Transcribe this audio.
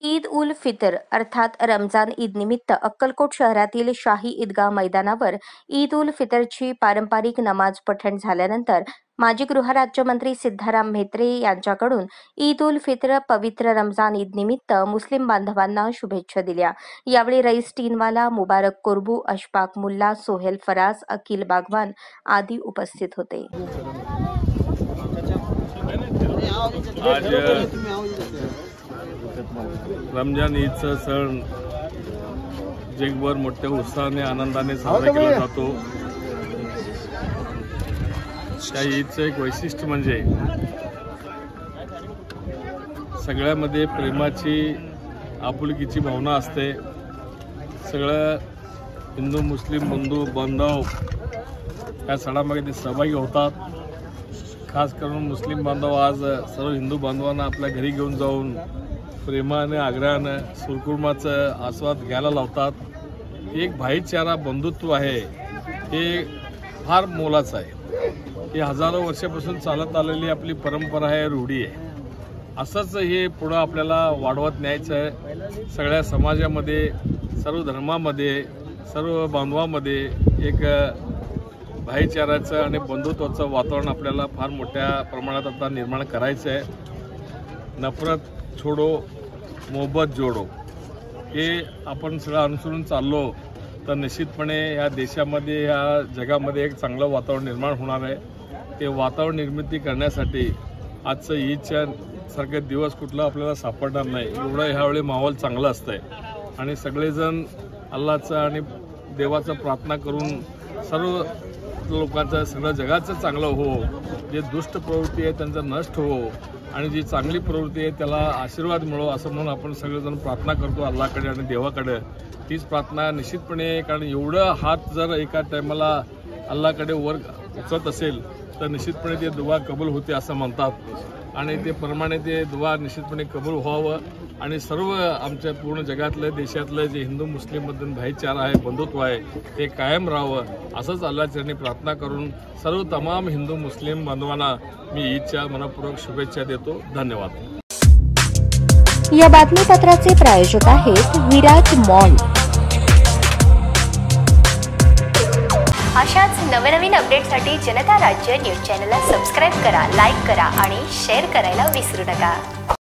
ईद उल फितर अर्थात रमजान ईद निमित्त अक्कलकोट शहरातील शाही ईदगाह मैदानावर ईद उल फितरची पारंपरिक नमाज पठण झाल्यानंतर माजी गृहराज्यमंत्री सिद्धाराम म्हेत्रे यांच्याकडून ईद उल फितर पवित्र रमजान ईद निमित्त मुस्लिम बांधवांना शुभेच्छा दिल्या। यावेळी रईस टीनवाला, मुबारक कुर्बू, अशफाक मुल्ला, सोहेल फराज, अकील बागवान आदी उपस्थित होते। आज रमजान ईदचा सण जगभर मोठ्या उत्साहाने आनंदाने साजरा केला जातो। त्या ईदचं एक वैशिष्ट्य म्हणजे सगळ्यामध्ये प्रेमाची आपुलकीची भावना असते। सगळं हिंदू मुस्लिम बंधू बांधव या सणामध्ये सहभागी होतात। खास करून मुस्लिम बांधव आज सर्व हिंदू बांधवांना आपल्या घरी घेऊन जाऊन प्रेमाने आग्रहाने सुरकुर्माचा आस्वाद घ्यायला लावतात। एक भाईचारा बंधुत्व आहे, हे फार मोलाचं आहे। हे हजारो वर्षापासून चालत आलेली आपली परंपरा आहे, रूढी आहे। असंच हे पुढं आपल्याला वाढवत न्यायचं आहे। सगळ्या समाजामध्ये, सर्व धर्मामध्ये, सर्व बांधवांमध्ये एक भाईचाराचं आणि बंधुत्वाचं वातावरण आपल्याला फार मोठ्या प्रमाणात आता निर्माण करायचं आहे। नफरत छोडो मोहब्बत जोडो हे आपण सगळं अनुसरून चाललो तर निश्चितपणे या देशामध्ये, या जगामध्ये एक चांगलं वातावरण निर्माण होणार आहे। ते वातावरण निर्मिती करण्यासाठी आजचं ईदच्या सारखे दिवस कुठलं आपल्याला सापडणार नाही, एवढं ह्यावेळी माहोल चांगलं असतंय। आणि सगळेजण अल्लाचं आणि देवाचं प्रार्थना करून सर्व लोकांचं, सगळं जगाचं चांगलं हो, जे दुष्ट प्रवृत्ती आहे त्यांचा नष्ट हो आणि जी चांगली प्रवृत्ती आहे त्याला आशीर्वाद मिळो असं म्हणून आपण सगळेजण प्रार्थना करतो अल्लाकडे आणि देवाकडे। तीच प्रार्थना निश्चितपणे, कारण एवढं हात जर एका टायमाला अल्लाकडे वर उचलत असेल तर निश्चितपणे ते दुआ कबूल होते असं म्हणतात आणि ते प्रमाणे ते दुआ निश्चितपणे कबूल व्हावं आणि सर्व आमच्या पूर्ण जगातलं, देशातलं जे हिंदू मुस्लिममधून भाईचारा आहे, बंधुत्व आहे, ते कायम राहावं असंच अल्लाचरणी प्रार्थना करून सर्व तमाम हिंदू मुस्लिम बांधवांना मी ईदच्या मनपूर्वक शुभेच्छा देतो। धन्यवाद। या बातमीपत्राचे प्रायोजक आहेत विराज मॉल। अशाच नवनवीन अपडेटसाठी जनता राज्य न्यूज चॅनलला सबस्क्राईब करा, लाईक करा आणि शेअर करायला विसरू नका।